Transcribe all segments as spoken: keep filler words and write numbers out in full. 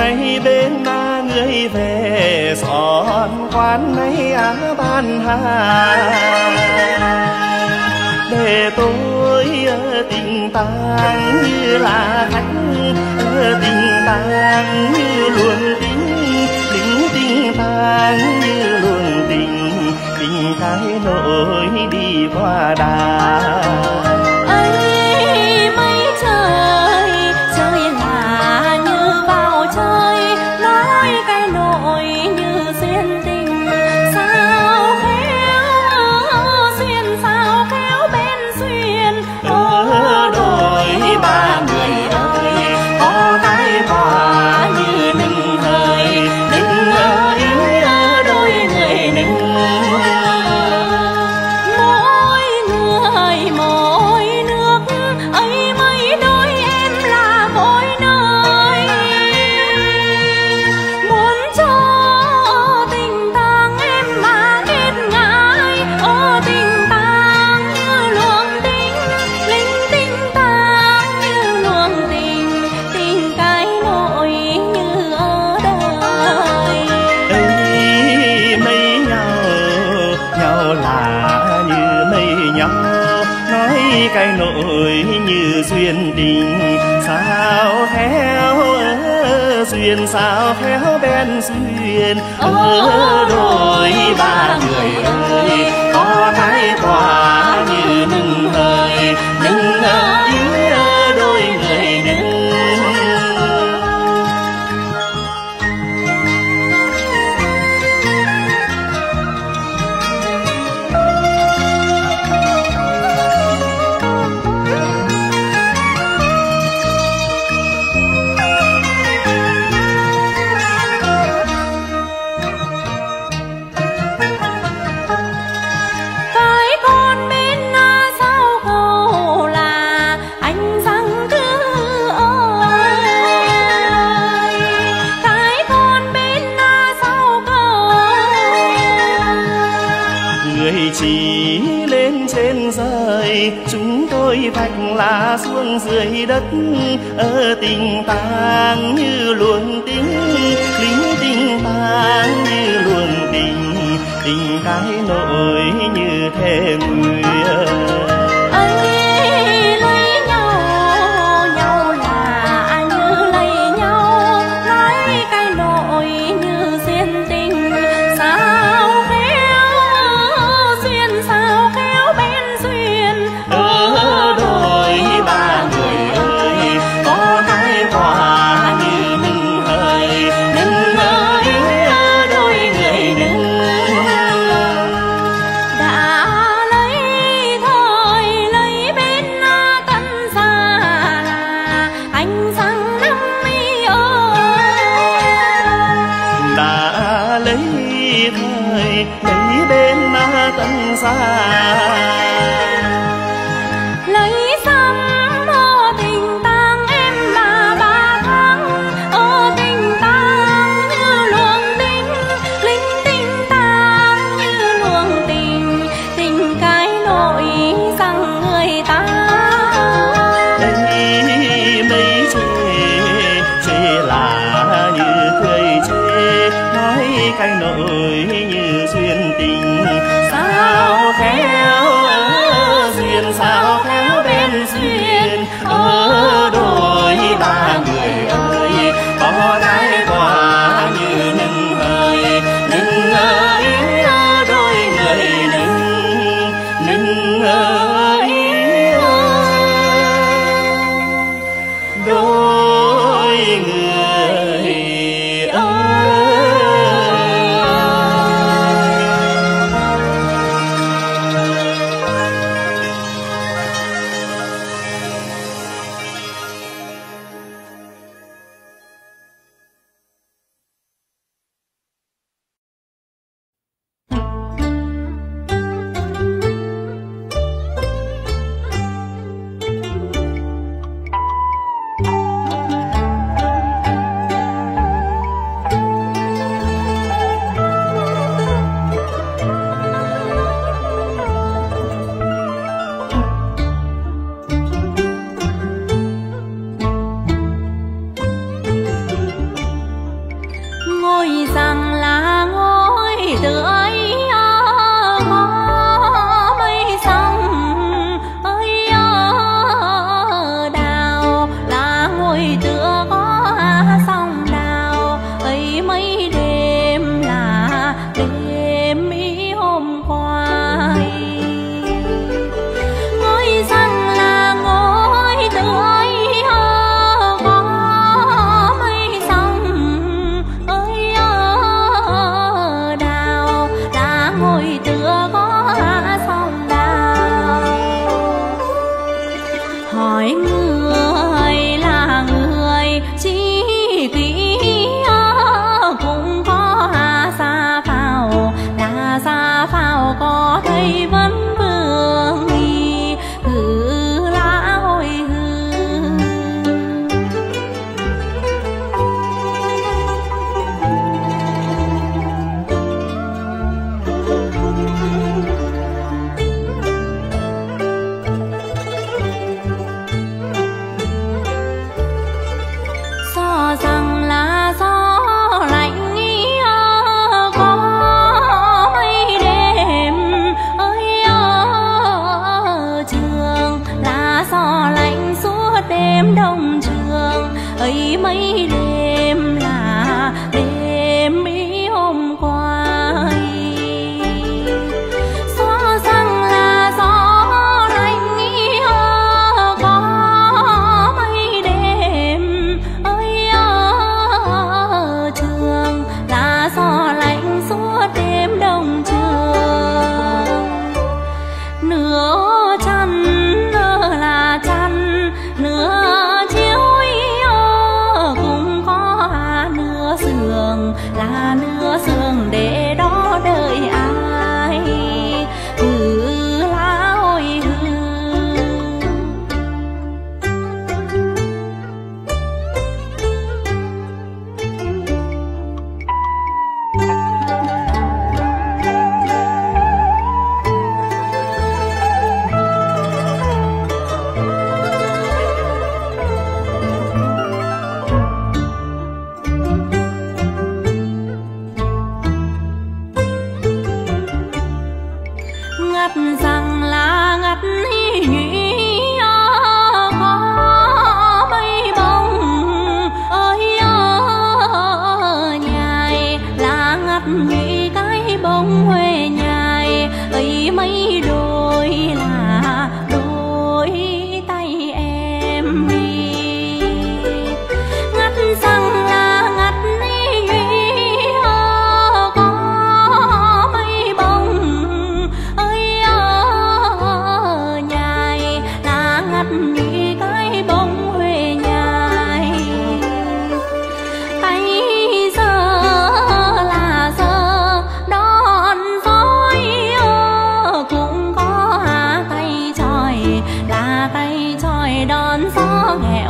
nay bên na người về son quán nay á ban hà để tôi tình tang như là khách tình tang như luồng tình tình tình tang như luồng tình tình cái nỗi đi qua đà ấy mấy trời trời là như vào trời nói cái nỗi như duyên tình sao khéo duyên sao khéo bên duyên ở đôi ba người ơi có cái quả như nâng hơi nâng ơi đôi người nâng mỗi người mỗi nước ấy mấy đôi em là mỗi nơi muốn cho tình tang em mà kết ngại ô tình tang như luồng tình linh tình tang như luồng tình tình cái nỗi như ở đời ấy mấy nhau nhau là như mây nhau nói cái nỗi như duyên tình sao khéo duyên sao khéo bên duyên ở đôi ba người ơi có cái quả như nâng hơi nâng ơi đôi người nâng cái con bên na sau cầu là anh rằng cứ ơi cái con bên na sau cầu người chỉ lên trên rơi chúng tôi vạch lá xuống dưới đất ở tình tang như luồng tình lính tình tang như luồng tình tình cái nỗi như thề nguyện ấy lấy nhau nhau là như lấy nhau nói cái nỗi như duyên tình sao khéo duyên sao khéo bên duyên ở đôi ba người ơi có cái quả như nâng hơi nâng ơi đôi người nâng đã lấy thời lấy bên na tân gia là anh rằng năm mươi ơi đã lấy thời lấy bên na tân gia lấy xăm ô tình tang em mà ba tháng ô tình tang như luồng tình linh tình tang như luồng tình tình cái nỗi rằng người ta đây mấy chê chê là như cười chê nói cái nỗi như duyên tình sao khéo duyên sao khéo bên duyên ở đôi ba người ơi có cái quả như nâng hơi nâng ơi đôi người nâng nâng ơi đôi người ơi đồng trường ấy mấy đêm là đêm ý hôm qua. Gió răng là gió lạnh ý ơ, có mấy đêm ơi ở trường là gió lạnh suốt đêm đồng trường. Nửa chăn là chăn, nửa chiếu cũng có, nửa giường là nửa giường để đó đợi ai cứ lá ôi hư. Ngắt rằng là ngắt nhụy có mấy bông ơi ở nhài, là ngắt nhụy cái bông huệ nhài ấy mấy đôi là đôi tay em đi. Ngắt rằng là ngắt nhụy có mấy bông ơi ở nhài, là ngắt nhụy cái bông huệ nhài. Tay giờ là giờ đón phối cũng có tay chòi, là tay chòi đón gió nghèo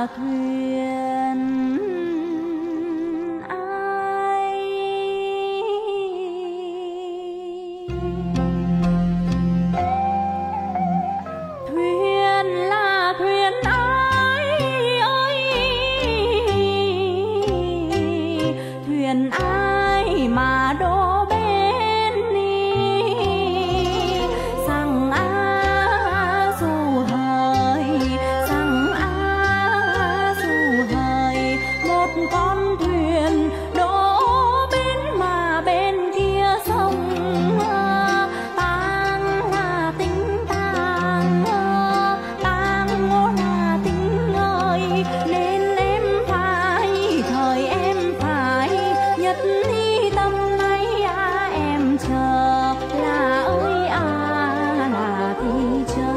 là thuyền ai. Thuyền là thuyền ai ơi, thuyền ai mà đổ bên đi, rằng á dù hời, rằng á dù hời, một con thuyền đổ bên mà bên kia sông. Tang là tính tang, tang là tính ơi, nên em phải thời em phải nhất ly tâm nay à, em chờ là ơi à là thì chờ.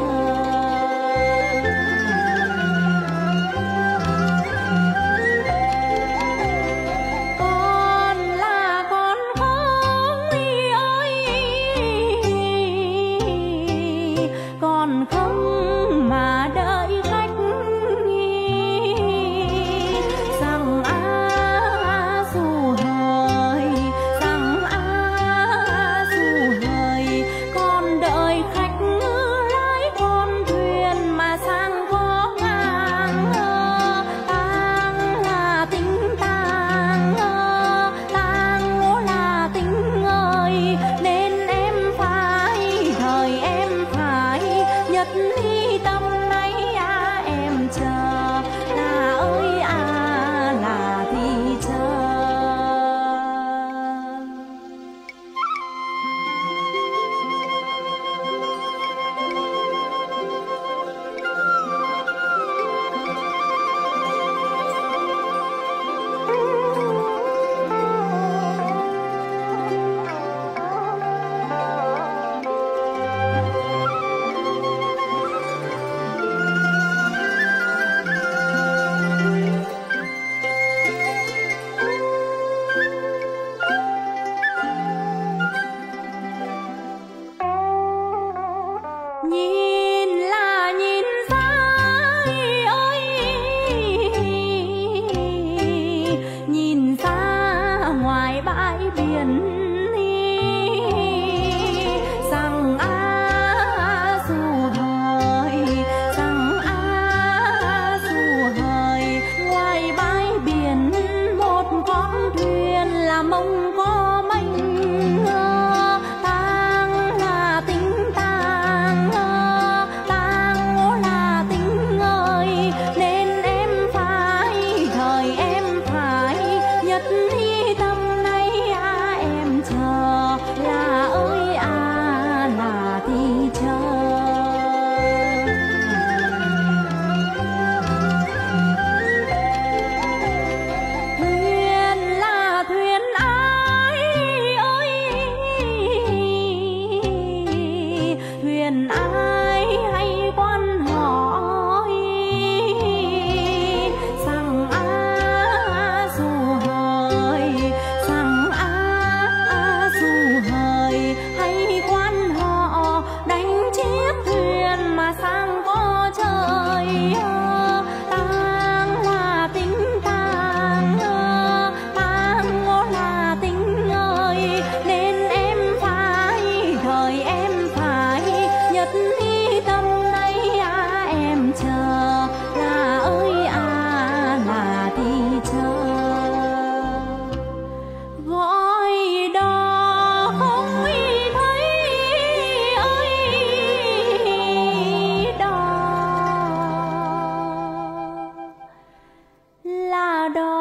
Con là con không đi ơi, con không mà đợi khách nghi, rằng á dù hời, rằng á dù hời, con đợi khách lái con thuyền mà sang có ngang. Tang là tính tang, tang là tính ơi, nên em phải thời em phải nhất ly tâm nay à, em chờ là ơi à là thì chờ. Nhìn là nhìn ra ơi, nhìn ra ngoài bãi biển đi, rằng á dù hời, rằng á dù hời, ngoài bãi biển một con thuyền là mông có mênh. Tang là tính tang, tang là tính ơi, nên em phải thời em phải nhất ly tâm nay à, em chờ là ơi à là thì chờ. Thuyền là thuyền ai ơi, thuyền ai hay quan hỏi, rằng á dù hời, rằng á dù hời, hay quan họ đánh chiếc thuyền mà sang có trời. Tang là tính tang, tang là tính ơi, nên em phải thời em phải nhất ly tâm nay à, em chờ là ơi à là thì chờ. Gọi đò không thấy ơi, đò là đò